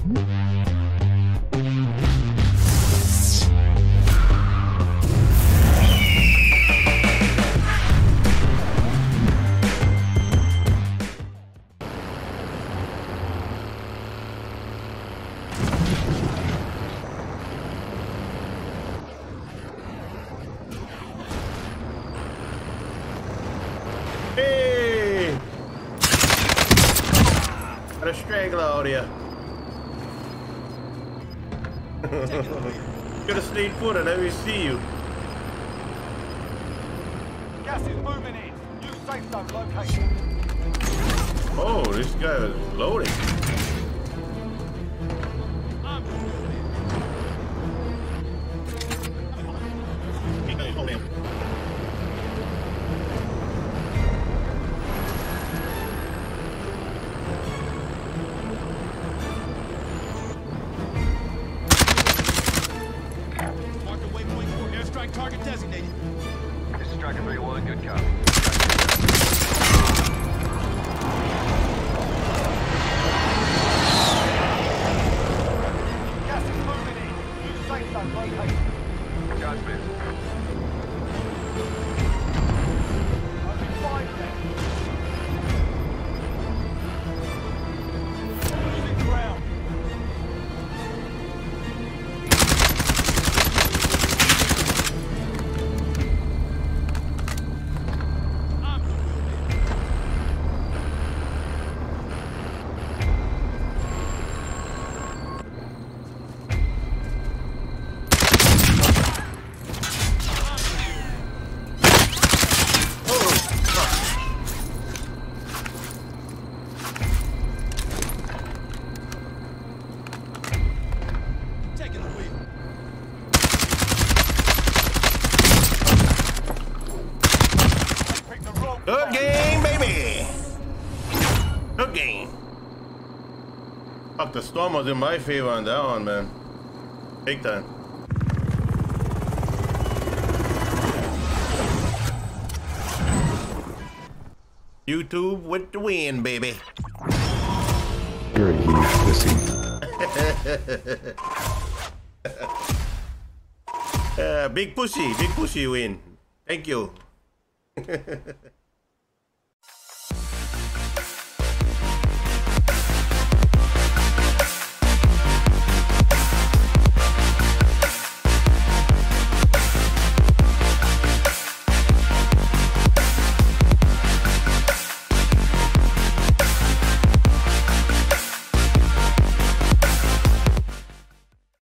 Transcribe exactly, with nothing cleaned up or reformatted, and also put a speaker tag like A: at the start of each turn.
A: Hey! Got a straggler out here. Gotta stay put and let me see you.
B: Gas is moving in. New safe zone location.
A: Oh, this guy is loading.
B: Target designated.
C: This is Striker three one, good copy.
B: Gas is moving in. New safe zone location.
C: God's been.
B: Only five left. Losing ground.
A: Good game, baby! Good game. Fuck, the storm was in my favor on that one, man. Big time. YouTube with the win, baby.
D: You're a huge pussy.
A: uh, big pussy, big pussy win. Thank you.